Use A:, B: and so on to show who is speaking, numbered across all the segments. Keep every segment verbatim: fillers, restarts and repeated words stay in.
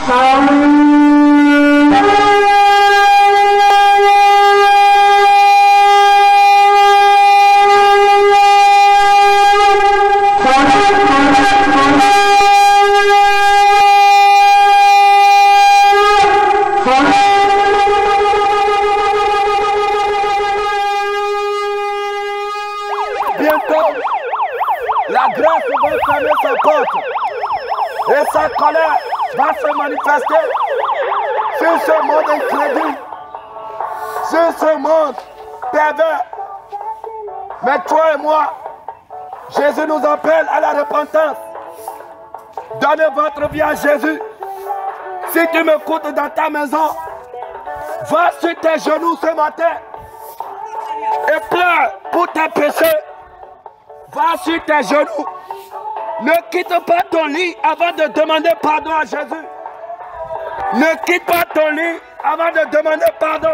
A: La grâce va fermer sa porte et sa colère va se manifester sur ce monde incrédule, sur ce monde pervers. Mais toi et moi, Jésus nous appelle à la repentance. Donnez votre vie à Jésus. Si tu m'écoutes dans ta maison, va sur tes genoux ce matin et pleure pour tes péchés. Va sur tes genoux. Ne quitte pas ton lit avant de demander pardon à Jésus. Ne quitte pas ton lit avant de demander pardon.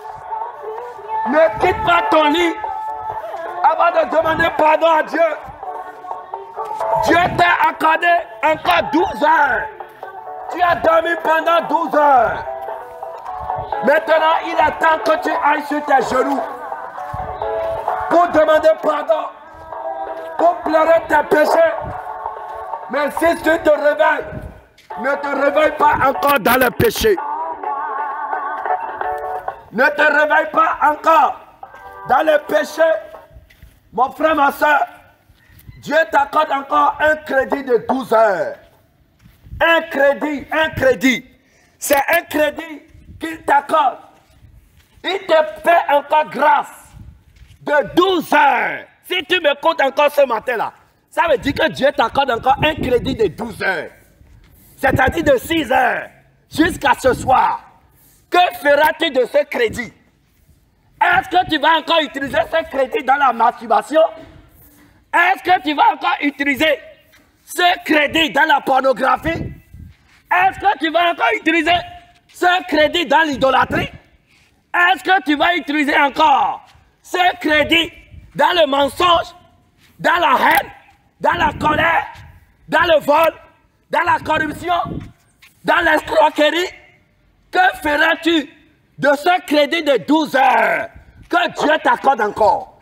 A: Ne quitte pas ton lit avant de demander pardon à Dieu. Dieu t'a accordé encore douze heures. Tu as dormi pendant douze heures. Maintenant, il attend que tu ailles sur tes genoux pour demander pardon, pour pleurer tes péchés. Mais si tu te réveilles, ne te réveille pas encore dans le péché. Ne te réveille pas encore dans le péché. Mon frère, ma soeur, Dieu t'accorde encore un crédit de douze heures. Un crédit, un crédit. C'est un crédit qu'il t'accorde. Il te fait encore grâce de douze heures. Si tu m'écoutes encore ce matin-là, ça veut dire que Dieu t'accorde encore un crédit de douze heures. C'est-à-dire de six heures jusqu'à ce soir. Que feras-tu de ce crédit? Est-ce que tu vas encore utiliser ce crédit dans la masturbation? Est-ce que tu vas encore utiliser ce crédit dans la pornographie? Est-ce que tu vas encore utiliser ce crédit dans l'idolâtrie? Est-ce que tu vas utiliser encore ce crédit dans le mensonge, dans la haine, dans la colère, dans le vol, dans la corruption, dans l'escroquerie? Que feras-tu de ce crédit de douze heures que Dieu t'accorde encore?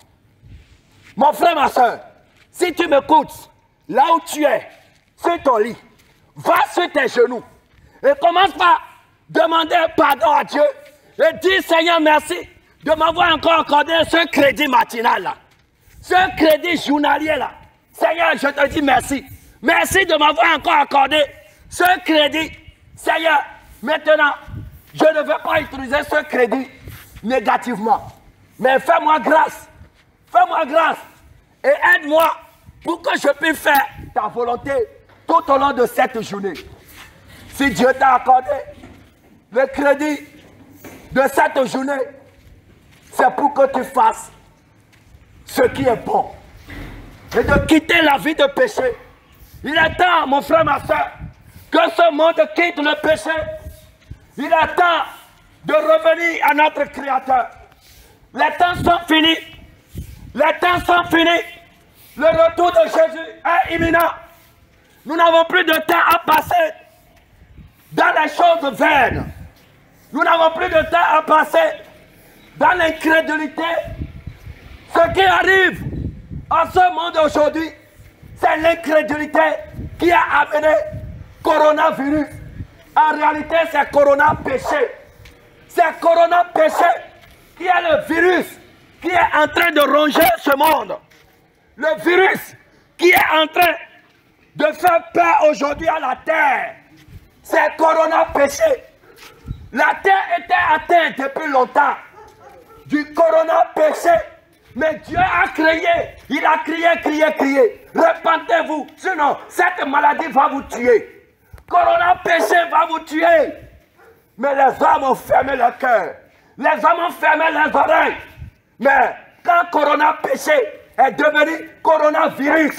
A: Mon frère, ma soeur, si tu m'écoutes, là où tu es, sur ton lit, va sur tes genoux et commence par demander pardon à Dieu et dis: Seigneur, merci de m'avoir encore accordé ce crédit matinal là, ce crédit journalier là. Seigneur, je te dis merci. Merci de m'avoir encore accordé ce crédit. Seigneur, maintenant, je ne veux pas utiliser ce crédit négativement. Mais fais-moi grâce. Fais-moi grâce. Et aide-moi pour que je puisse faire ta volonté tout au long de cette journée. Si Dieu t'a accordé le crédit de cette journée, c'est pour que tu fasses ce qui est bon. Et de quitter la vie de péché. Il est temps, mon frère, ma soeur, que ce monde quitte le péché. Il est temps de revenir à notre Créateur. Les temps sont finis. Les temps sont finis. Le retour de Jésus est imminent. Nous n'avons plus de temps à passer dans les choses vaines. Nous n'avons plus de temps à passer dans l'incrédulité. Ce qui arrive en ce monde aujourd'hui, c'est l'incrédulité qui a amené coronavirus. En réalité, c'est corona péché. C'est corona péché qui est le virus qui est en train de ronger ce monde. Le virus qui est en train de faire peur aujourd'hui à la terre. C'est corona péché. La terre était atteinte depuis longtemps du corona péché. Mais Dieu a crié, il a crié, crié, crié. Repentez-vous, sinon cette maladie va vous tuer. Corona péché va vous tuer. Mais les hommes ont fermé leur cœur. Les hommes ont fermé leurs oreilles. Mais quand corona péché est devenu coronavirus,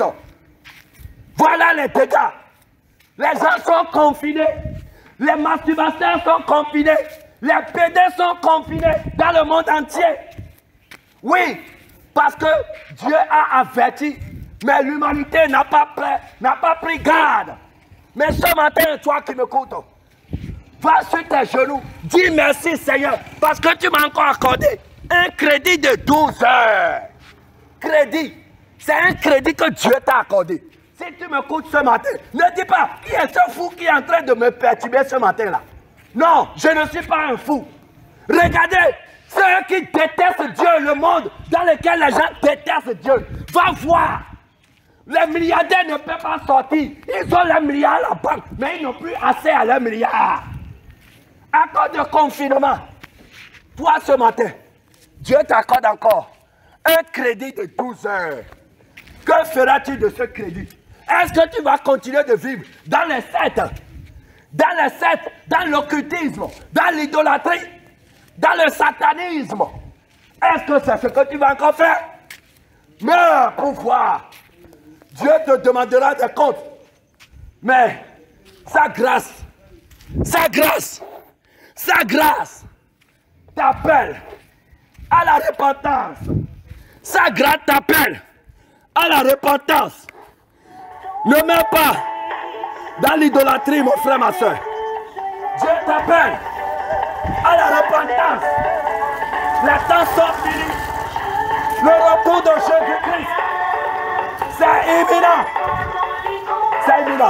A: voilà les dégâts. Les gens sont confinés. Les masturbateurs sont confinés. Les pédés sont confinés dans le monde entier. Oui, parce que Dieu a averti, mais l'humanité n'a pas, n'a pas pris garde. Mais ce matin, toi qui m'écoutes, Va sur tes genoux. Dis merci Seigneur. Parce que tu m'as encore accordé un crédit de douze heures. Crédit. C'est un crédit que Dieu t'a accordé. Si tu m'écoutes ce matin, ne dis pas, qui est ce fou qui est en train de me perturber ce matin-là? Non, je ne suis pas un fou. Regardez, ceux qui détestent Dieu, le monde dans lequel les gens détestent Dieu, va voir. Les milliardaires ne peuvent pas sortir. Ils ont les milliards à la banque, mais ils n'ont plus assez à leurs milliards. À cause de confinement, toi ce matin, Dieu t'accorde encore un crédit de douze heures. Que feras-tu de ce crédit? Est-ce que tu vas continuer de vivre dans les sectes, dans les sectes, dans l'occultisme, dans l'idolâtrie, dans le satanisme? Est-ce que c'est ce que tu vas encore faire? Mais pour voir, Dieu te demandera des comptes. Mais sa grâce, sa grâce, sa grâce t'appelle à la repentance. Sa grâce t'appelle à la repentance. Ne mets pas dans l'idolâtrie, mon frère, ma soeur. Dieu t'appelle à la repentance. Les temps sont finis. Le retour de Jésus-Christ, c'est imminent. C'est imminent.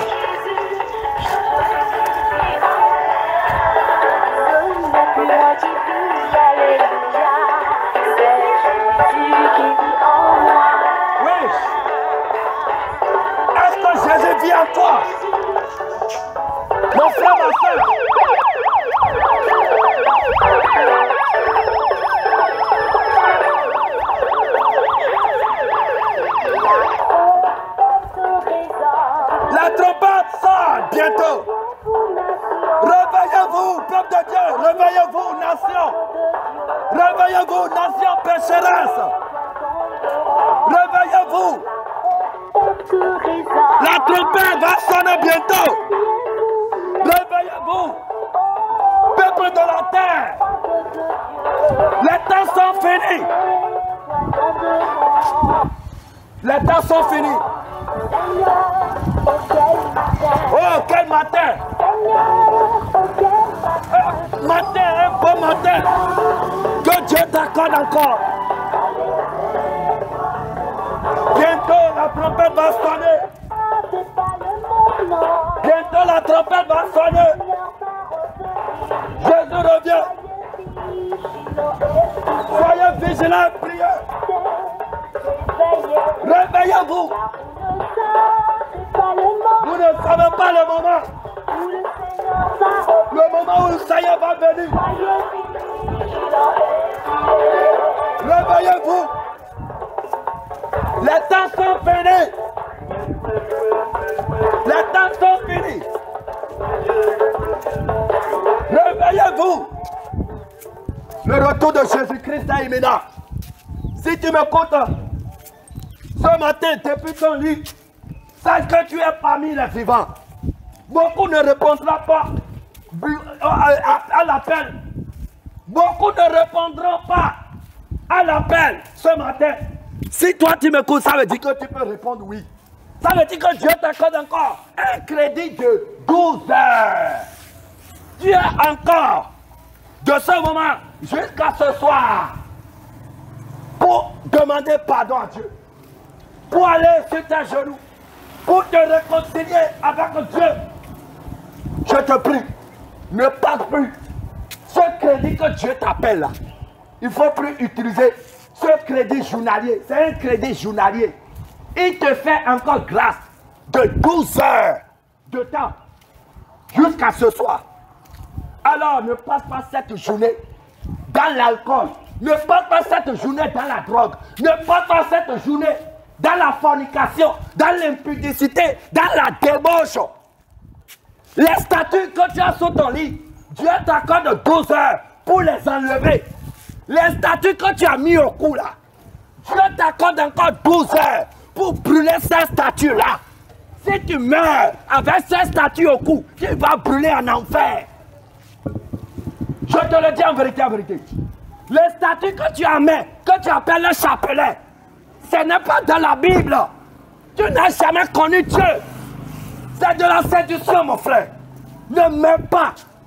A: Oui. Est-ce que Jésus vit en toi? Mon frère, ma soeur. La trompette sort bientôt. Réveillez-vous, peuple de Dieu. Réveillez-vous, nation. Réveillez-vous, nation pécheresse. Réveillez-vous. La trompette va sonner bientôt. Réveillez-vous, peuple de la terre. Les temps sont finis. Les temps sont finis. Oh, quel matin! Un matin, un beau matin! Que Dieu t'accorde encore! Bientôt la trompette va sonner! Bientôt la trompette va sonner! Jésus revient! Soyez vigilants, priez! Réveillez-vous! Vous ne savez pas le moment. Le moment où le Seigneur va venir. Réveillez-vous. Les temps sont finis. Les temps sont finis. Réveillez-vous. Le retour de Jésus-Christ est imminent. Si tu m'écoutes ce matin depuis ton lit, sache que tu es parmi les vivants. Beaucoup ne répondront pas à l'appel. Beaucoup ne répondront pas à l'appel ce matin. Si toi tu m'écoutes, ça veut dire que tu peux répondre oui. Ça veut dire que Dieu t'accorde encore un crédit de douze heures. Tu es encore de ce moment jusqu'à ce soir pour demander pardon à Dieu. Pour aller sur tes genoux. Pour te réconcilier avec Dieu. Je te prie, ne passe plus. Ce crédit que Dieu t'appelle là, il ne faut plus utiliser ce crédit journalier. C'est un crédit journalier. Il te fait encore grâce de douze heures de temps jusqu'à ce soir. Alors ne passe pas cette journée dans l'alcool. Ne passe pas cette journée dans la drogue. Ne passe pas cette journée dans la fornication, dans l'impudicité, dans la débauche. Les statues que tu as sous ton lit, Dieu t'accorde douze heures pour les enlever. Les statues que tu as mis au cou là, Dieu t'accorde encore douze heures pour brûler ces statues-là. Si tu meurs avec ces statues au cou, tu vas brûler en enfer. Je te le dis en vérité, en vérité. Les statues que tu as mis, que tu appelles le chapelet, ce n'est pas dans la Bible. Tu n'as jamais connu Dieu. C'est de la séduction, mon frère. Ne mets pas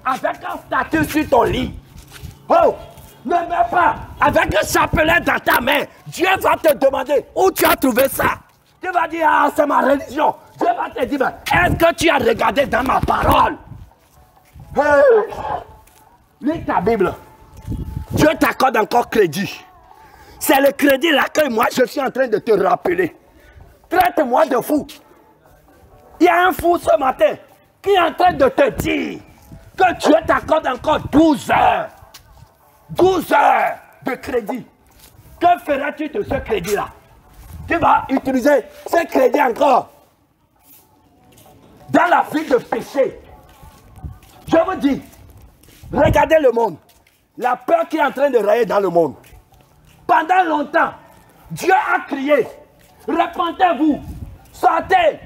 A: avec un statut sur ton lit. Oh, ne mets pas avec un chapelet dans ta main. Dieu va te demander où tu as trouvé ça. Tu vas dire, ah, c'est ma religion. Dieu va te dire, est-ce que tu as regardé dans ma parole? Hey, lis ta Bible. Dieu t'accorde encore crédit. C'est le crédit là que moi je suis en train de te rappeler. Traite-moi de fou. Il y a un fou ce matin qui est en train de te dire que Dieu t'accorde encore douze heures. douze heures de crédit. Que feras-tu de ce crédit-là? Tu vas utiliser ce crédit encore dans la vie de péché. Je vous dis, regardez le monde. La peur qui est en train de régner dans le monde. Pendant longtemps, Dieu a crié, répentez-vous, sortez.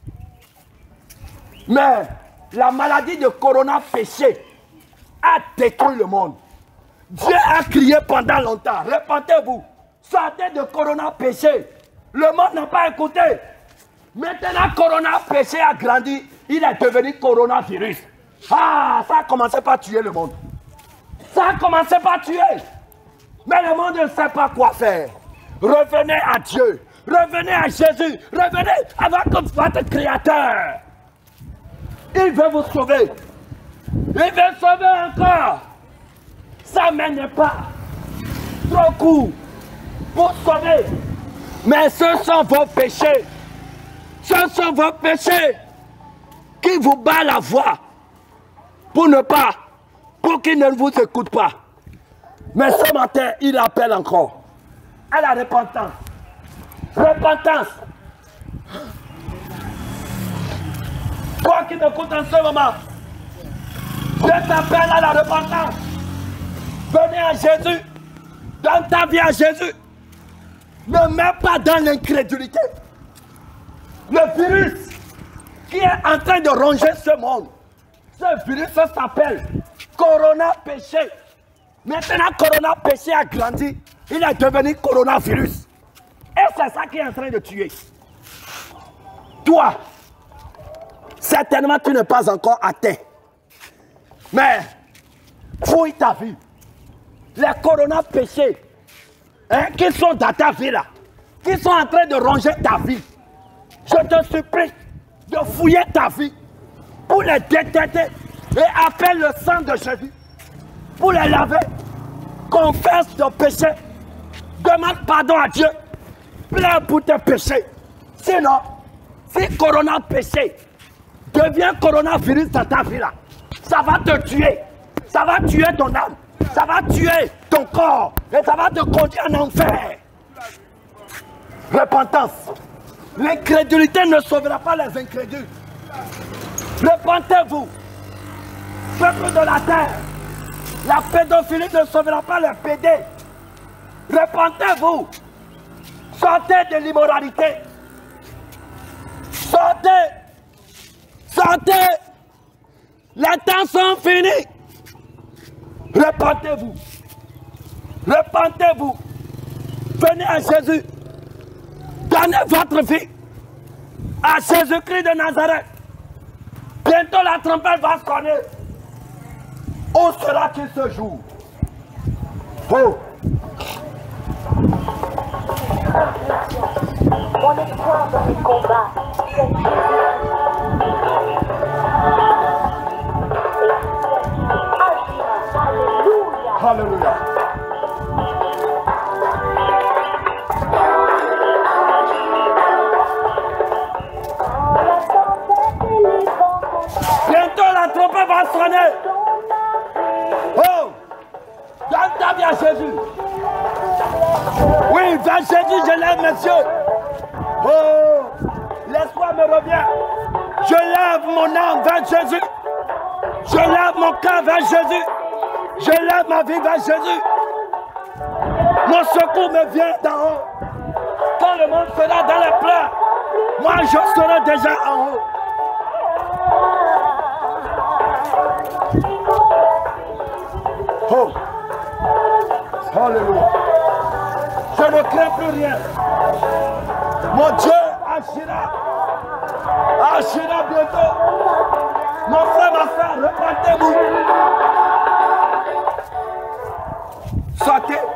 A: Mais la maladie de corona péché a détruit le monde. Dieu a crié pendant longtemps, répentez-vous, sortez de corona péché. Le monde n'a pas écouté. Maintenant, corona péché a grandi, il est devenu coronavirus. Ah, ça a commencé par tuer le monde. Ça a commencé par tuer. Mais le monde ne sait pas quoi faire. Revenez à Dieu. Revenez à Jésus. Revenez avec votre Créateur. Il veut vous sauver. Il veut sauver encore. Sa main n'est pas trop court pour sauver. Mais ce sont vos péchés. Ce sont vos péchés qui vous battent la voix pour ne pas, pour qu'ils ne vous écoutent pas. Mais ce matin, il appelle encore à la repentance. Repentance. Toi qui m'écoutes en ce moment, je t'appelle à la repentance. Venez à Jésus. Donne ta vie à Jésus. Ne mets pas dans l'incrédulité. Le virus qui est en train de ronger ce monde, ce virus s'appelle Corona péché. Maintenant, Corona péché a grandi. Il est devenu coronavirus. Et c'est ça qui est en train de tuer. Toi, certainement tu n'es pas encore atteint. Mais, fouille ta vie. Les corona péchés hein, qui sont dans ta vie là, qui sont en train de ronger ta vie. Je te supplie de fouiller ta vie pour les détecter et appelle le sang de Jésus pour les laver. Confesse ton péché. Demande pardon à Dieu. Pleure pour tes péchés. Sinon, si corona péché devient coronavirus dans ta vie là, ça va te tuer. Ça va tuer ton âme. Ça va tuer ton corps. Et ça va te conduire en enfer. Repentance. L'incrédulité ne sauvera pas les incrédules. Repentez-vous. Peuple de la terre. La pédophilie ne sauvera pas les pédés. Repentez-vous. Sortez de l'immoralité. Sortez. Sortez. Les temps sont finis. Repentez-vous. Repentez-vous. Venez à Jésus. Donnez votre vie à Jésus-Christ de Nazareth. Bientôt la trompette va sonner. Où sera-t-il ce jour? Oh!
B: Mon espoir dans les combats, c'est Jésus. Alléluia.
A: Alléluia. Bientôt la trompette va sonner. Oh! Donne ta vie à Jésus. Oui, vers Jésus, je lève mes yeux. Oh! L'espoir me revient. Je lève mon âme vers Jésus. Je lève mon cœur vers Jésus. Je lève ma vie vers Jésus. Mon secours me vient d'en haut. Quand le monde sera dans les pleurs, moi je serai déjà en haut. Oh! Alléluia. Je ne crains plus rien. Mon Dieu agira. Agira bientôt. Mon frère, ma soeur, repentez-vous. Sortez.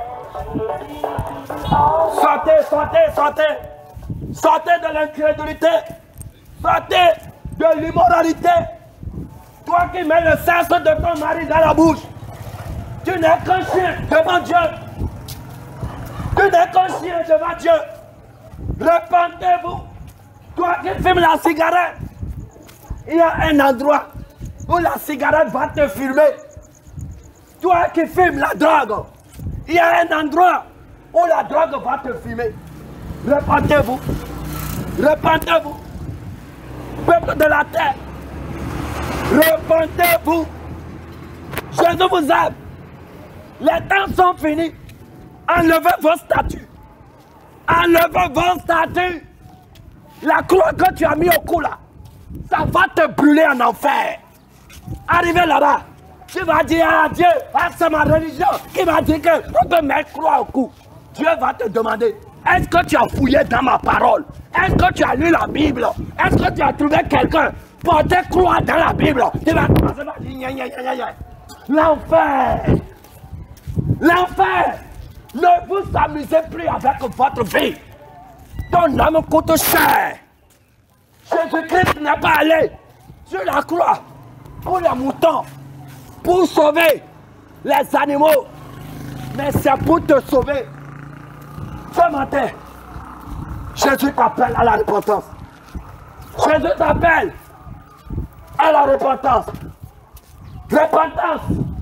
A: Sortez, sortez, sortez. Sortez de l'incrédulité. Sortez de l'immoralité. Toi qui mets le sexe de ton mari dans la bouche. Tu n'es qu'un chien devant Dieu. Tu n'es qu'un chien devant Dieu. Repentez-vous. Toi qui fumes la cigarette. Il y a un endroit où la cigarette va te filmer. Toi qui fumes la drogue. Il y a un endroit où la drogue va te filmer. Repentez-vous. Repentez-vous. Peuple de la terre. Repentez-vous. Jésus vous aime. Les temps sont finis. Enlevez vos statues. Enlevez vos statues. La croix que tu as mis au cou là, ça va te brûler en enfer. Arrivé là-bas, tu vas dire à Dieu, ah, c'est ma religion qui m'a dit qu'on peut mettre croix au cou. Dieu va te demander, est-ce que tu as fouillé dans ma parole? Est-ce que tu as lu la Bible? Est-ce que tu as trouvé quelqu'un porter croix dans la Bible? Tu vas commencer par dire, l'enfer. L'enfer. Ne vous amusez plus avec votre vie. Ton âme coûte cher. Jésus-Christ n'est pas allé sur la croix pour les moutons, pour sauver les animaux, mais c'est pour te sauver. Ce matin, Jésus t'appelle à la repentance. Jésus t'appelle à la repentance. Repentance.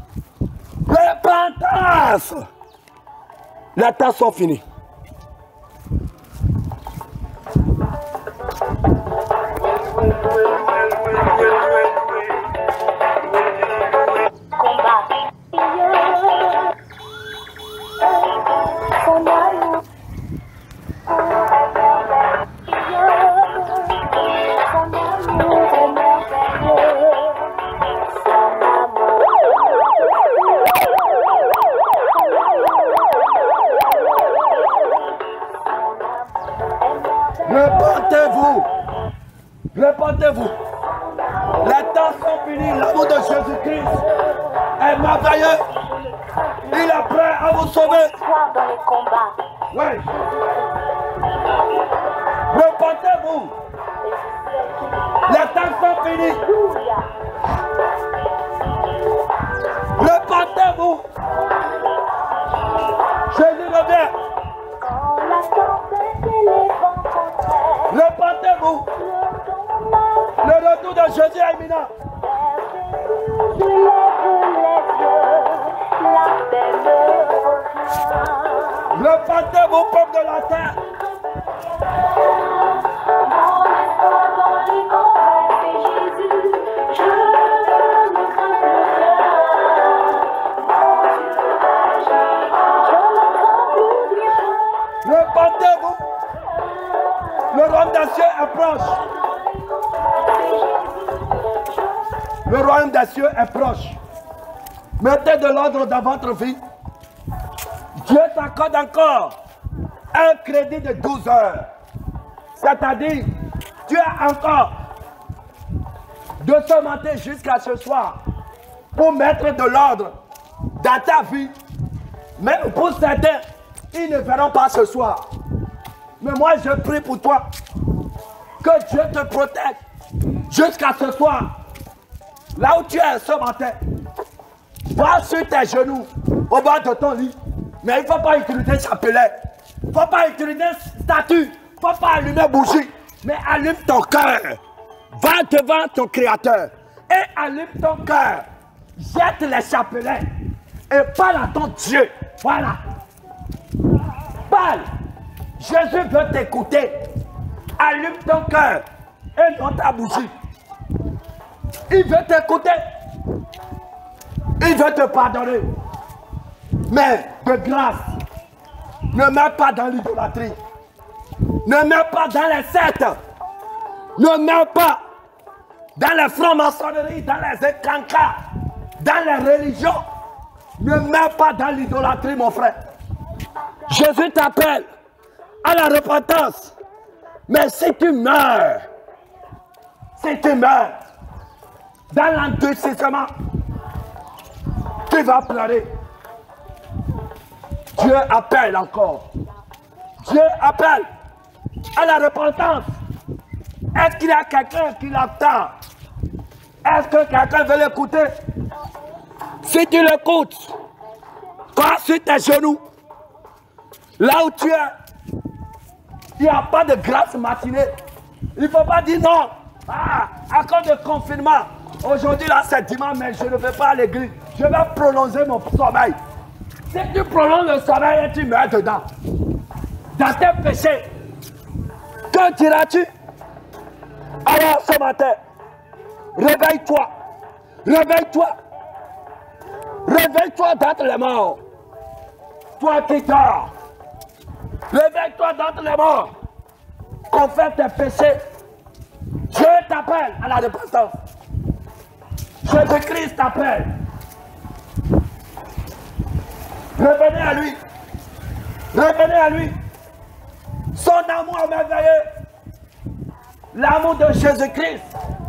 A: Repentance. Les temps sont finis.
B: Combat. Son amour. Son amour est merveilleux. Son
A: Repentez-vous. Repentez-vous. Les temps sont finis. L'amour de Jésus-Christ est merveilleux. Il est prêt à vous sauver.
B: dans les combats.
A: Oui. Repentez-vous. Les temps sont finis.
B: Alléluia.
A: Repentez-vous. Jésus revient.
B: Quand la tempête et les vents contraires,
A: Repentez-vous. Le retour de Jésus est imminent.
B: je lève les yeux, la paix me revient.
A: Repentez-vous, peuple de la terre.
B: Mon espoir dans les combats, c'est Jésus. Je ne crains plus rien. Mon Dieu agit, je ne crains plus rien.
A: Repentez-vous. Le royaume des cieux est proche. Le royaume des cieux est proche. Mettez de l'ordre dans votre vie. Dieu t'accorde encore un crédit de douze heures. C'est-à-dire, tu as encore de ce matin jusqu'à ce soir pour mettre de l'ordre dans ta vie. Mais pour certains, ils ne verront pas ce soir. Mais moi, je prie pour toi que Dieu te protège jusqu'à ce soir. Là où tu es ce matin, va sur tes genoux au bas de ton lit. Mais il ne faut pas utiliser chapelet. Il ne faut pas utiliser statue. Il ne faut pas allumer bougie. Mais allume ton cœur. Va devant ton Créateur. Et allume ton cœur. Jette les chapelets. Et parle à ton Dieu. Voilà. Parle. Jésus veut t'écouter. Allume ton cœur. Et non ta bougie. Il veut t'écouter. Il veut te pardonner. Mais de grâce, ne mets pas dans l'idolâtrie. Ne mets pas dans les sectes. Ne mets pas dans les francs-maçonneries, dans les écancas, dans les religions. Ne mets pas dans l'idolâtrie, mon frère. Jésus t'appelle à la repentance. Mais si tu meurs, si tu meurs, dans l'endurcissement, tu vas pleurer. Dieu appelle encore. Dieu appelle à la repentance. Est-ce qu'il y a quelqu'un qui l'attend? Est-ce que quelqu'un veut l'écouter? Si tu l'écoutes, quand sur tes genoux, là où tu es, il n'y a pas de grâce matinée. Il ne faut pas dire non. Ah, à cause du confinement, aujourd'hui là c'est dimanche, mais je ne vais pas à l'église. Je vais prolonger mon sommeil. Si tu prolonges le sommeil et tu meurs dedans, dans tes péchés, que diras-tu? Alors ce matin, réveille-toi. Réveille-toi. Réveille-toi d'entre les morts. Toi qui dors. Réveille-toi d'entre les morts. Confesse tes péchés. Dieu t'appelle à la repentance. Jésus-Christ t'appelle. Revenez à lui. Revenez à lui. Son amour merveilleux. L'amour de Jésus-Christ.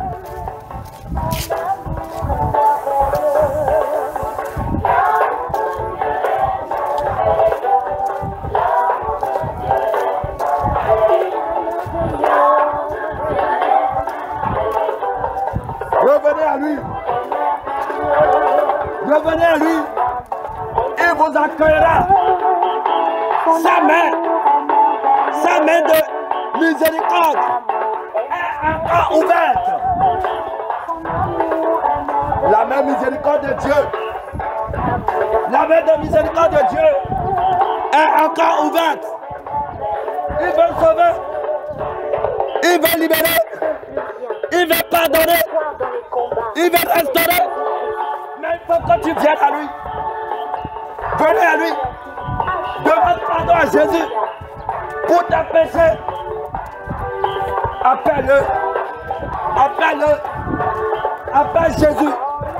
A: Revenez à lui. Revenez à lui. Il vous accueillera. Sa main, sa main de miséricorde est encore ouverte. La main miséricorde de Dieu. La main de miséricorde de Dieu est encore ouverte. Il veut sauver. Il veut libérer. Il veut pardonner. Il veut restaurer. Mais il faut que tu viennes à lui. Venez à lui. Demande pardon à Jésus pour tes péchés. Appelle-le. Appelle-le. Appelle Jésus.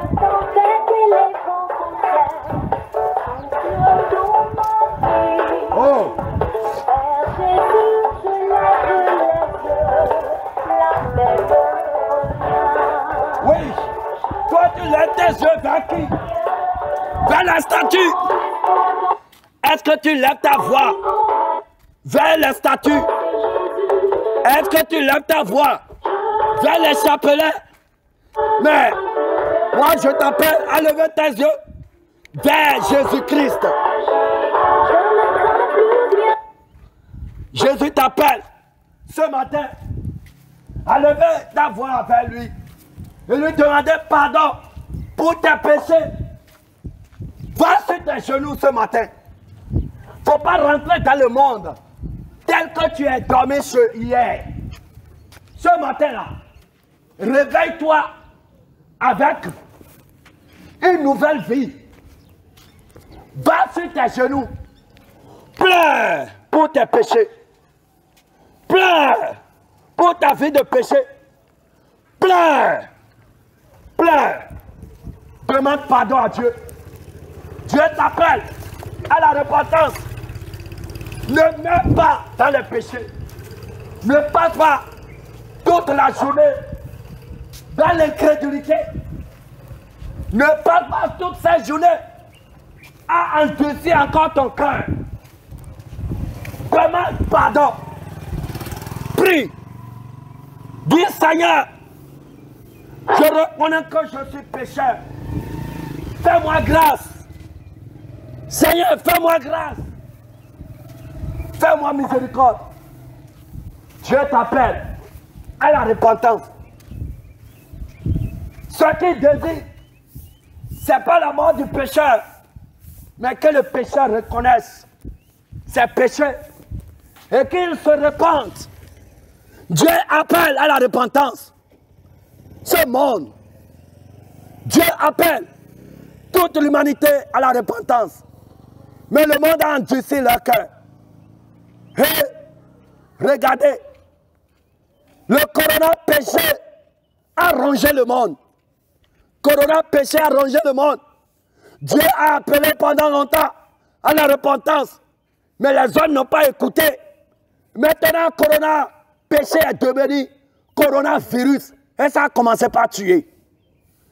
A: Oh. Oui. Toi, tu lèves tes yeux vers qui? Vers la statue. Est-ce que tu lèves ta voix vers la statue? Est-ce que tu lèves ta voix vers les chapelets? Mais moi, je t'appelle à lever tes yeux vers Jésus-Christ. Jésus t'appelle ce matin à lever ta voix vers lui et lui demander pardon pour tes péchés. Va sur tes genoux ce matin. Il ne faut pas rentrer dans le monde tel que tu es dormi hier. Ce matin-là, réveille-toi avec une nouvelle vie. Va sur tes genoux. Pleure pour tes péchés. Pleure pour ta vie de péché. Pleure. Pleure. Demande pardon à Dieu. Dieu t'appelle à la repentance. Ne meurs pas dans le péché. Ne passe pas toute la journée dans l'incrédulité. Ne passe pas toute cette journée à endurcir encore ton cœur. Demande pardon. Prie. Dis Seigneur, je reconnais que je suis pécheur. Fais-moi grâce. Seigneur, fais-moi grâce. Fais-moi miséricorde. Dieu t'appelle à la repentance. Ce qu'il désire, ce n'est pas la mort du pécheur, mais que le pécheur reconnaisse ses péchés et qu'il se repente. Dieu appelle à la repentance ce monde. Dieu appelle toute l'humanité à la repentance. Mais le monde a endurci leur cœur. Et regardez, le corona péché a rongé le monde. Corona péché a rongé le monde. Dieu a appelé pendant longtemps à la repentance. Mais les hommes n'ont pas écouté. Maintenant, corona péché est devenu coronavirus. Et ça a commencé par tuer.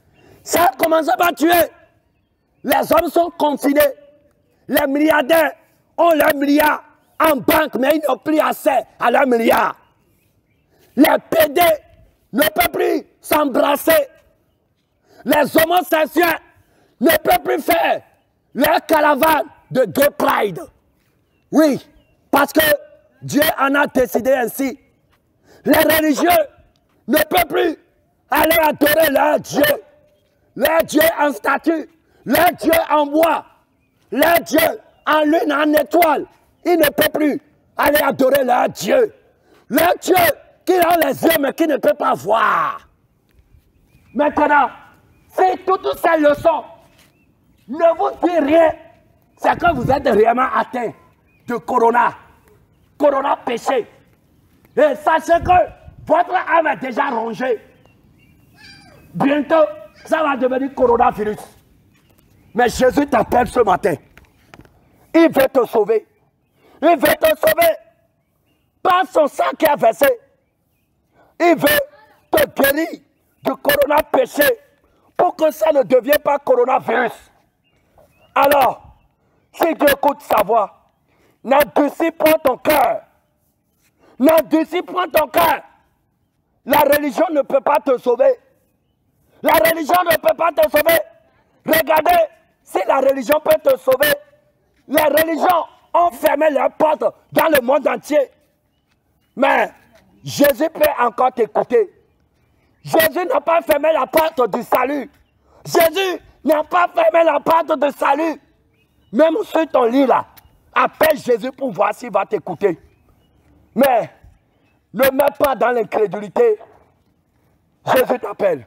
A: commencez par tuer. Les hommes sont confinés. Les milliardaires ont leurs milliards en banque, mais ils n'ont plus accès à leurs milliards. Les P D ne peuvent plus s'embrasser. Les homosexuels ne peuvent plus faire leur caravane de Gay Pride. Oui, parce que Dieu en a décidé ainsi. Les religieux ne peuvent plus aller adorer leur Dieu. Leur Dieu en statue, leur Dieu en bois, leur Dieu en lune, en étoile. Ils ne peuvent plus aller adorer leur Dieu. Leur Dieu qui a les yeux mais qui ne peut pas voir. Maintenant, si toutes ces leçons ne vous disent rien, c'est que vous êtes réellement atteint de corona. Corona péché. Et sachez que votre âme est déjà rongée. Bientôt, ça va devenir coronavirus. Mais Jésus t'appelle ce matin. Il veut te sauver. Il veut te sauver par son sang qui a versé. Il veut te guérir du corona péché pour que ça ne devienne pas coronavirus. Alors, si tu écoutes sa voix, n'endurcis point ton cœur. N'endurcis point ton cœur. La religion ne peut pas te sauver. La religion ne peut pas te sauver. Regardez, si la religion peut te sauver, les religions ont fermé leurs portes dans le monde entier. Mais Jésus peut encore t'écouter. Jésus n'a pas fermé la porte du salut. Jésus n'a pas fermé la porte du salut. Même sur ton lit là, appelle Jésus pour voir s'il va t'écouter. Mais ne mets pas dans l'incrédulité. Jésus t'appelle.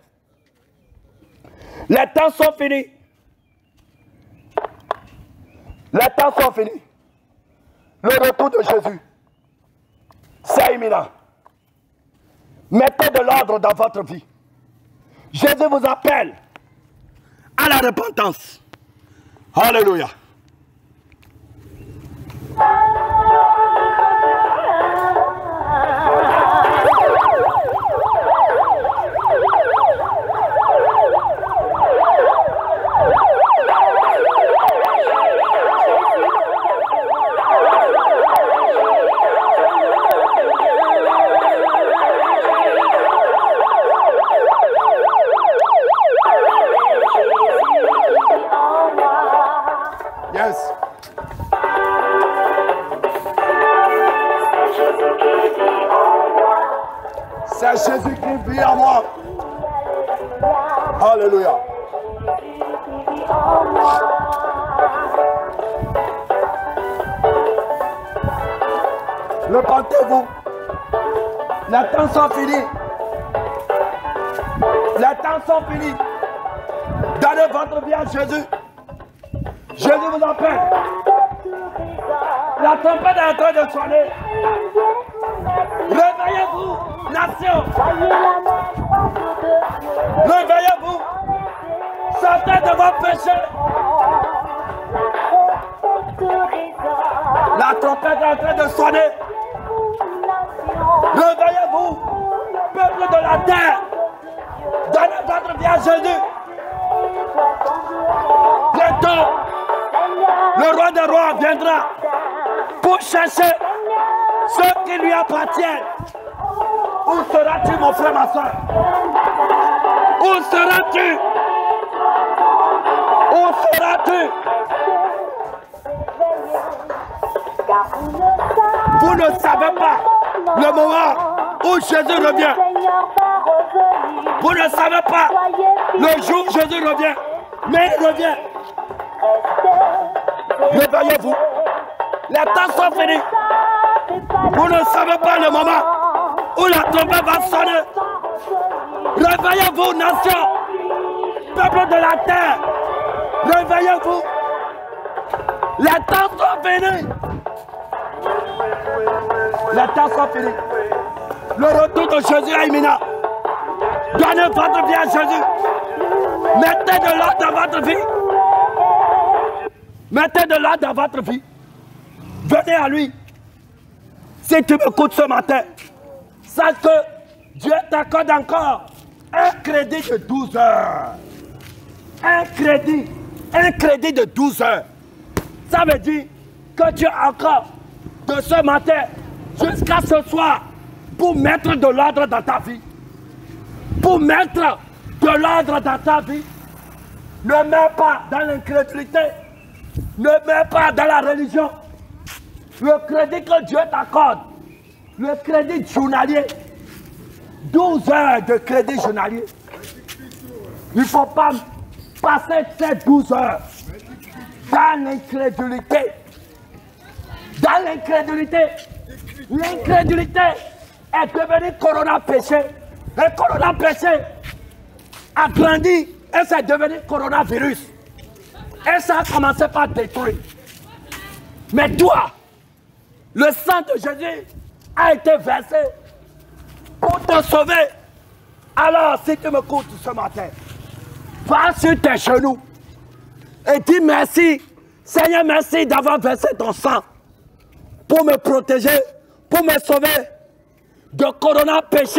A: Les temps sont finis. Les temps sont finis. Le retour de Jésus, c'est imminent. Mettez de l'ordre dans votre vie. Jésus vous appelle à la repentance. Alléluia. Yes. C'est Jésus qui vit en moi. Alléluia. Repentez-vous. Les temps sont finis. Les temps sont finis. Donnez votre vie à Jésus. Jésus vous appelle. La tempête est en train de sonner. Réveillez-vous, nation. Réveillez-vous. Sortez de vos péchés. La tempête est en train de sonner. Réveillez-vous, peuple de la terre. Donnez votre vie à Jésus. Bientôt, le roi des rois viendra pour chercher ce qui lui appartient. Où seras-tu, mon frère, ma soeur? Où seras-tu? Où seras-tu? Vous ne savez pas le moment où Jésus revient. Vous ne savez pas le jour où Jésus revient. Mais il revient. Réveillez-vous. Les temps sont finis. Vous ne savez pas le moment où la trompette va sonner. Réveillez-vous, nation. Peuple de la terre. Réveillez-vous. Les temps sont finis. Les temps sont finis. Le retour de Jésus est imminent. Donnez votre vie à Jésus. Mettez de l'ordre dans votre vie. Mettez de l'ordre dans votre vie. Venez à lui. Si tu m'écoutes ce matin, sache que Dieu t'accorde encore un crédit de douze heures. crédit, un crédit de douze heures. Ça veut dire que tu as encore de ce matin jusqu'à ce soir pour mettre de l'ordre dans ta vie. Pour mettre de l'ordre dans ta vie. Ne mets pas dans l'incrédulité. Ne mets pas dans la religion. Le crédit que Dieu t'accorde, le crédit journalier, douze heures de crédit journalier. Il ne faut pas passer ces douze heures dans l'incrédulité. Dans l'incrédulité. L'incrédulité est devenue corona péché. Le corona péché a grandi et c'est devenu coronavirus. Et ça a commencé par détruire. Mais toi, le sang de Jésus a été versé pour te sauver. Alors, si tu me m'écoutes ce matin, va sur tes genoux et dis merci. Seigneur, merci d'avoir versé ton sang pour me protéger, pour me sauver de corona péché.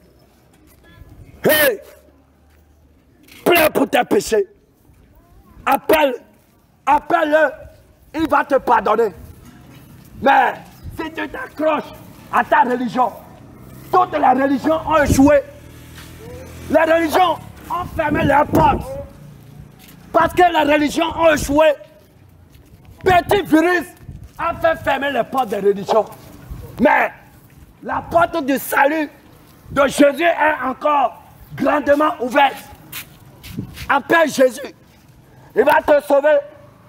A: Hey, pleure pour tes péchés. Appelle, appelle-le, il va te pardonner. Mais si tu t'accroches à ta religion, toutes les religions ont échoué. Les religions ont fermé leurs portes. Parce que les religions ont échoué. Petit virus a fait fermer les portes des religions. Mais la porte du salut de Jésus est encore grandement ouverte. Appelle Jésus. Il va te sauver.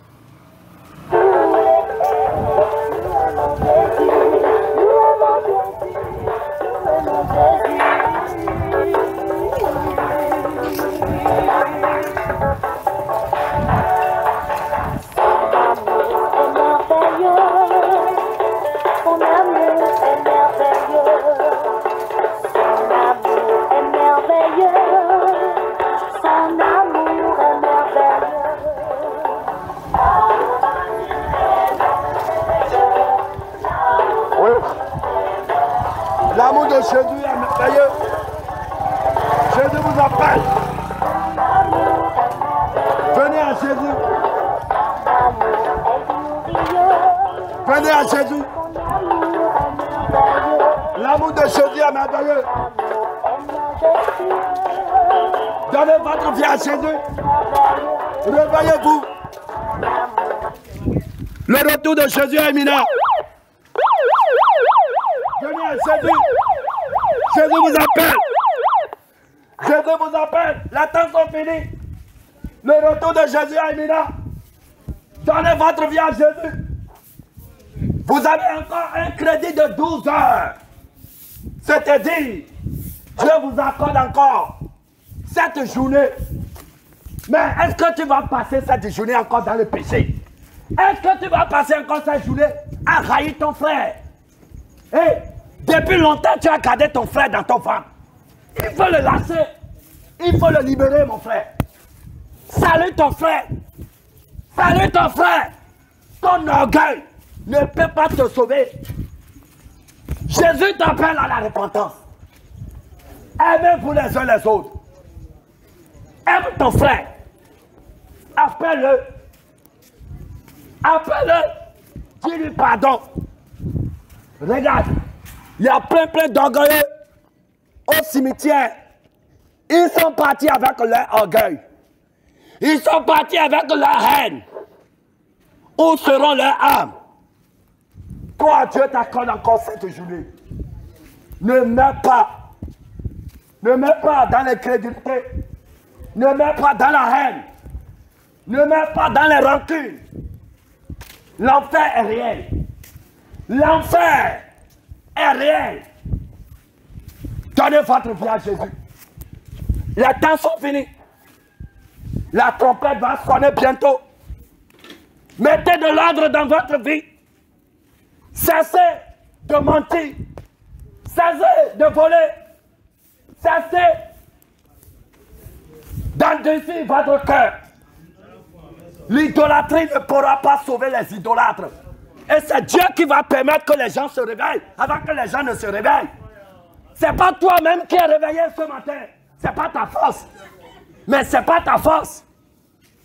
C: L'amour de Jésus est merveilleux. Jésus vous appelle. Venez à Jésus. Venez à Jésus. L'amour de Jésus est merveilleux. Donnez votre vie à Jésus. Réveillez-vous. Le retour de Jésus est imminent. Venez à Jésus. Jésus vous appelle. Jésus vous appelle. Les temps sont finis. Le retour de Jésus est imminent. Donnez votre vie à Jésus. Vous avez encore un crédit de douze heures. C'est-à-dire, Dieu vous accorde encore cette journée. Mais est-ce que tu vas passer cette journée encore dans le péché? Est-ce que tu vas passer encore cette journée à haïr ton frère? Hey, depuis longtemps, tu as gardé ton frère dans ton ventre. Il faut le lâcher. Il faut le libérer, mon frère. Salut ton frère. Salut ton frère. Ton orgueil ne peut pas te sauver. Jésus t'appelle à la repentance. Aimez-vous les uns les autres. Aime ton frère. Appelle-le. Appelle-le. Dis-lui pardon. Regarde, il y a plein plein d'orgueilleux au cimetière. Ils sont partis avec leur orgueil. Ils sont partis avec leur haine. Où seront leurs âmes? Toi, Dieu t'accorde encore cette journée. Ne mets pas. Ne mets pas dans l'incrédulité. Ne mets pas dans la haine. Ne mets pas dans les rancunes. L'enfer est réel. L'enfer est réel. Donnez votre vie à Jésus. Les temps sont finis. La trompette va sonner bientôt. Mettez de l'ordre dans votre vie. Cessez de mentir. Cessez de voler. Cessez d'endurcir votre cœur. L'idolâtrie ne pourra pas sauver les idolâtres. Et c'est Dieu qui va permettre que les gens se réveillent avant que les gens ne se réveillent. Ce n'est pas toi-même qui es réveillé ce matin. Ce n'est pas ta force. Mais ce n'est pas ta force.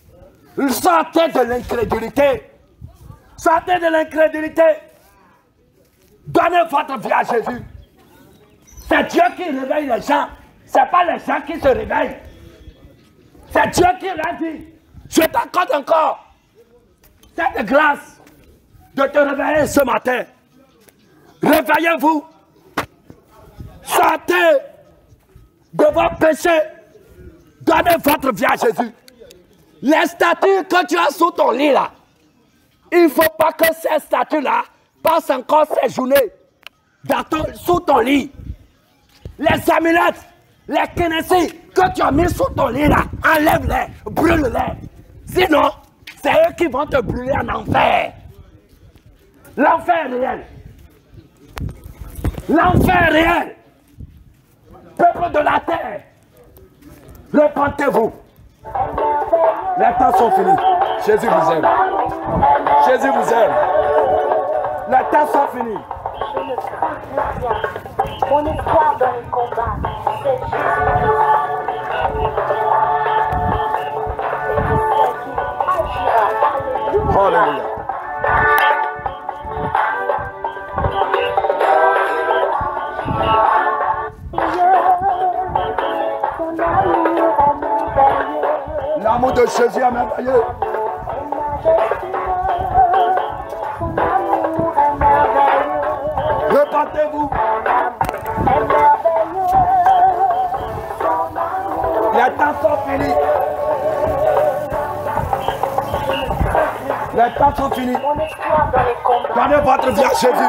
A: Sortez de l'incrédulité. Sortez de l'incrédulité. Donnez votre vie à Jésus. C'est Dieu qui réveille les gens. Ce n'est pas les gens qui se réveillent. C'est Dieu qui l'a dit. Je t'accorde encore cette grâce de te réveiller ce matin. Réveillez-vous. Sortez de vos péchés. Donnez votre vie à Jésus. Les statues que tu as sous ton lit là, il ne faut pas que ces statues-là passent encore séjourner dans ton, sous ton lit. Les amulettes, les kénessis que tu as mis sous ton lit là, enlève-les, brûle-les. Sinon, c'est eux qui vont te brûler en enfer. L'enfer réel. L'enfer réel. Peuple de la terre, repentez-vous. Les temps sont finis. Jésus vous aime. Jésus vous aime. Les temps sont finis.
B: Je ne crains plus rien. Mon espoir dans le combat, c'est Jésus. Et je sais qu'il agira. Alléluia.
A: Alléluia.
B: Son amour est merveilleux.
A: L'amour de Jésus est merveilleux.
B: Son amour est merveilleux.
A: Repentez-vous.
B: Est merveilleux. Son amour
A: Les temps sont finis. Les temps sont finis.
B: mon espoir dans les combats.
A: Donnez votre vie à Jésus.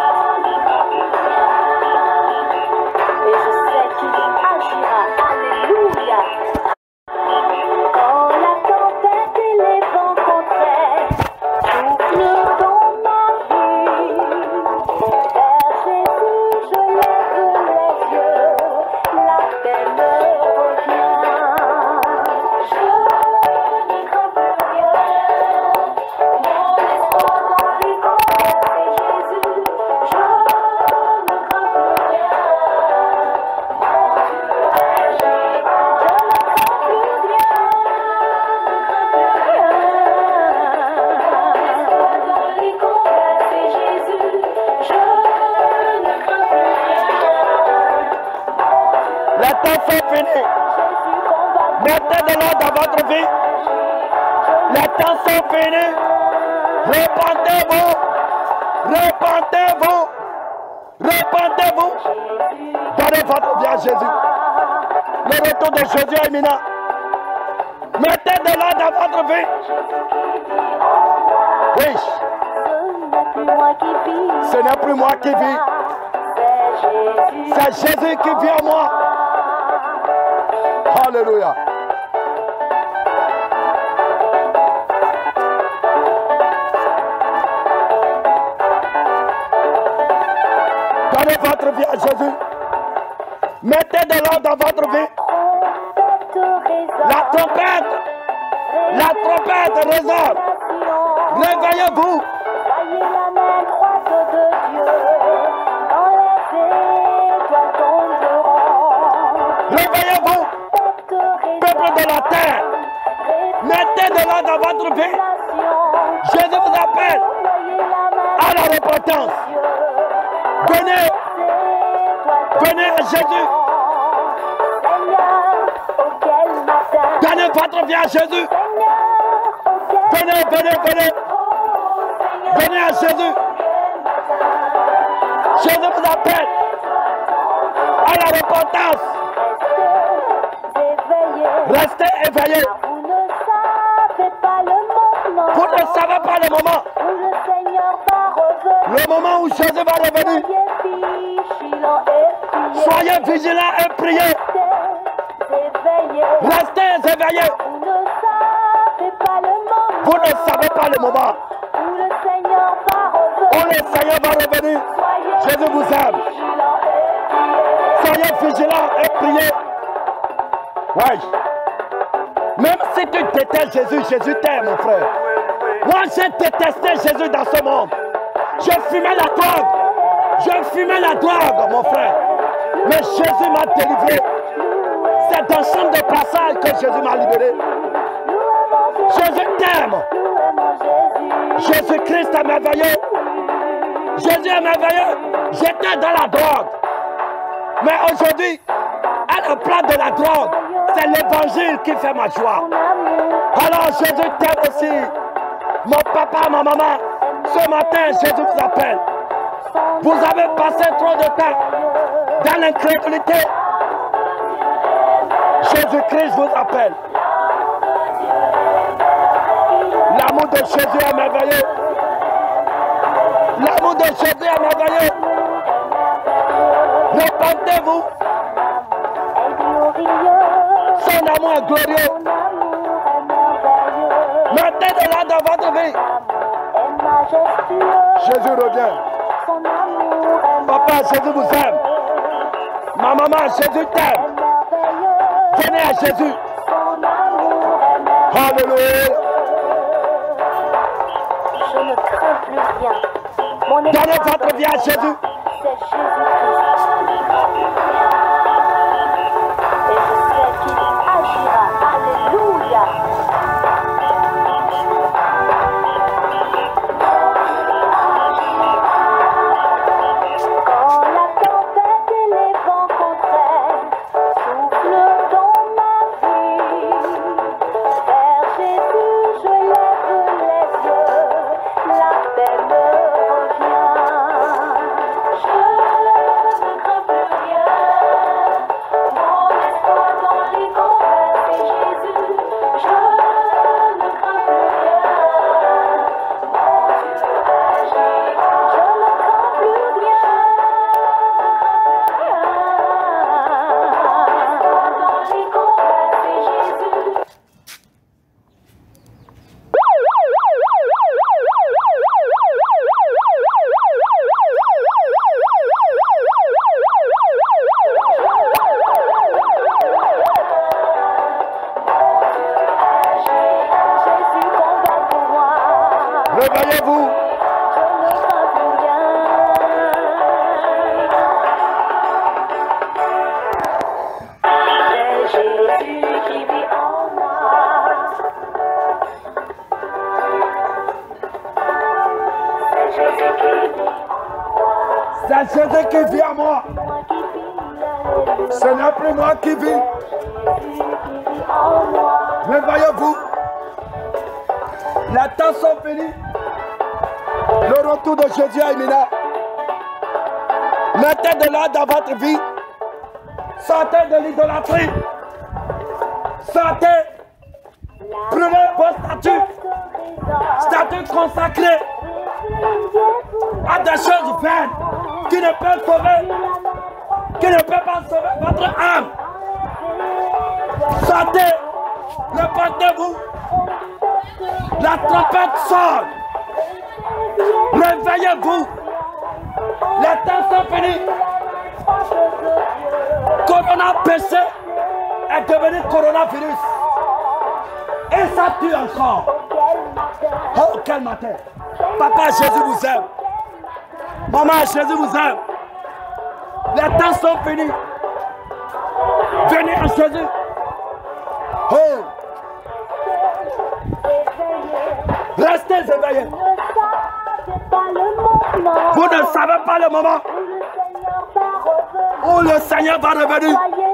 B: Et je sais qu'il agira. Alléluia. Quand la tempête et les vents contraires soufflent dans ma vie, vers Jésus je lève les yeux, la paix me revient. Je ne crains plus rien, mon espoir dans les combats, c'est Jésus. Je ne crains plus rien, mon Dieu agit. Je ne crains plus rien, ne crains plus rien. Mon espoir dans les combats, c'est Jésus. Je ne crains plus rien,
A: Les temps sont finis.
B: Jésus combat.
A: Mettez de l'ordre dans votre vie. Les temps sont finis. Repentez-vous. Repentez-vous. Repentez-vous. Donnez votre vie à Jésus. Le retour de Jésus est imminent. Mettez de l'ordre dans votre vie. Oui,
B: Ce n'est plus moi qui vis,
A: ce n'est plus moi qui vis.
B: c'est Jésus.
A: C'est Jésus qui vit en moi. Alléluia. Donnez votre vie à Jésus. Mettez de l'ordre dans votre vie. La trompette, la trompette résonne. Réveillez-vous.
B: Soyez la main droite de Dieu, quand les étoiles tomberont.
A: Réveillez-vous, peuple de la terre. Mettez de l'ordre dans votre vie. Jésus vous appelle à la repentance. Venez, venez à Jésus. Donnez votre vie à Jésus. Venez, venez, venez. Venez à Jésus. Jésus vous appelle à la repentance. Restez éveillés.
B: Vous ne savez pas le moment.
A: Vous ne savez pas le moment.
B: Où le Seigneur va revenir.
A: Le moment où Jésus va revenir.
B: Soyez vigilants et priez.
A: Soyez vigilants et priez.
B: Éveillés.
A: Restez éveillés.
B: Vous ne savez pas le moment.
A: Vous ne savez pas le moment
B: Où le Seigneur va
A: où
B: revenir.
A: le Seigneur va revenir.
B: Soyez
A: Jésus vous aime.
B: vigilants et priez.
A: Soyez vigilants et priez. Oui. Même si tu détestes Jésus, Jésus t'aime, mon frère. Moi, j'ai détesté Jésus dans ce monde. Je fumais la drogue. Je fumais la drogue, mon frère. Mais Jésus m'a délivré. C'est dans le champ de passage que Jésus m'a libéré. Jésus
C: est merveilleux. Jésus est merveilleux. J'étais dans la drogue. Mais aujourd'hui, à la place de la drogue, c'est l'évangile qui fait ma joie. Alors Jésus t'aime aussi. Mon papa, ma maman, ce matin, Jésus vous appelle. Vous avez passé trop de temps dans l'incrédulité. Jésus-Christ vous appelle. L'amour de Jésus est merveilleux. L'amour de Jésus est merveilleux. Répentez-vous. Son amour est glorieux. Mettez de là dans votre vie. Jésus revient. Papa, Jésus vous aime. Ma maman, Jésus t'aime. Venez à Jésus. Alléluia.
B: Je ne crains plus rien. Mon
C: Donnez votre vie à Jésus.
B: c'est Jésus-Christ. Et je sais qu'il agira. Alléluia. Quand la tempête et les vents contraires soufflent dans ma vie, vers Jésus je lève les yeux, la paix me revient. Je ne crains plus rien, mon espoir dans les combats c'est Jésus. Je ne crains plus rien, mon Dieu agira. Je ne crains plus rien, dans les combats c'est Jésus. Jésus combat pour moi.
C: Réveillez-vous.
B: Je ne crains plus rien. C'est Jésus qui vit en moi. C'est Jésus qui vit
C: C'est Jésus qui vit en moi.
B: en moi, qui vit, alléluia.
C: Ce n'est plus moi qui vis.
B: Jésus qui vit en moi.
C: Réveillez-vous. Les temps sont finis. Le retour de Jésus est imminent. Mettez de l'ordre dans votre vie. Sortez de l'idolâtrie. Sortez. Prenez vos statuts. Statuts consacrés à des choses vaines qui ne peuvent sauver, qui ne peuvent pas sauver votre âme. Sortez. Répentez-vous. La trompette sonne. Réveillez-vous. Les temps sont finis. Corona péché est devenu coronavirus. Et ça tue encore. Oh, quel matin. Papa, Jésus vous aime. Maman, Jésus vous aime. Les temps sont finis. Venez à Jésus. Oh. Restez éveillés. Vous ne savez pas le moment où le Seigneur va revenir.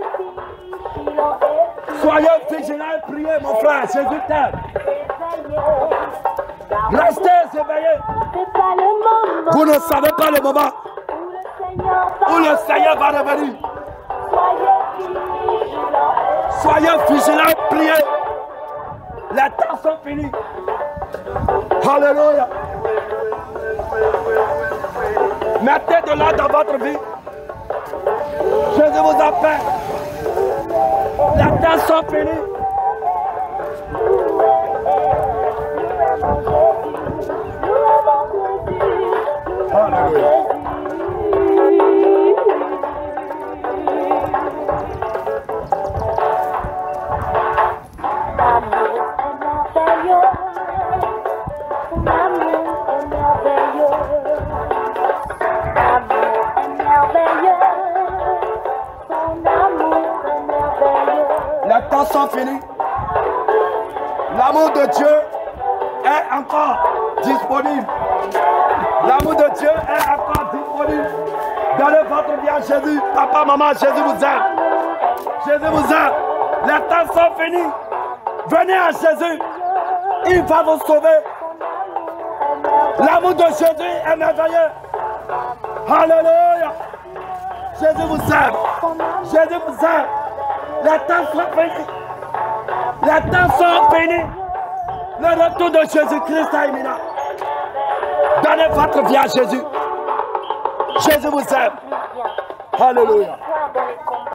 C: Soyez vigilants et priez, mon frère. Jésus t'aime. Restez éveillés. Vous ne savez pas le moment où le Seigneur va revenir. Soyez vigilants et priez. Les temps sont finis. Alléluia. Mettez de l'ordre dans votre vie. Jésus vous appelle. Les temps sont finis. Alléluia. Les temps sont finis. L'amour de Dieu est encore disponible. L'amour de Dieu est encore disponible. Donnez votre vie à Jésus. Papa, maman, Jésus vous aime. Jésus vous aime. Les temps sont finis. Venez à Jésus. Il va vous sauver. L'amour de Jésus est merveilleux. Alléluia. Jésus vous aime. Jésus vous aime. Les temps sont finis. Les temps sont finis. Le retour de Jésus-Christ est imminent. Donnez votre vie à Jésus. Jésus vous aime. Alléluia.